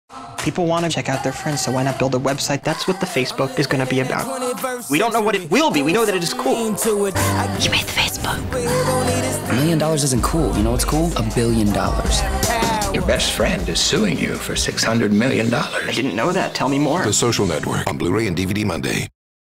People want to check out their friends, so why not build a website? That's what the Facebook is going to be about. We don't know what it will be. We know that it is cool. You made the Facebook. $1 million isn't cool. You know what's cool? $1 billion. Your best friend is suing you for $600 million. I didn't know that. Tell me more. The Social Network on Blu-ray and DVD Monday.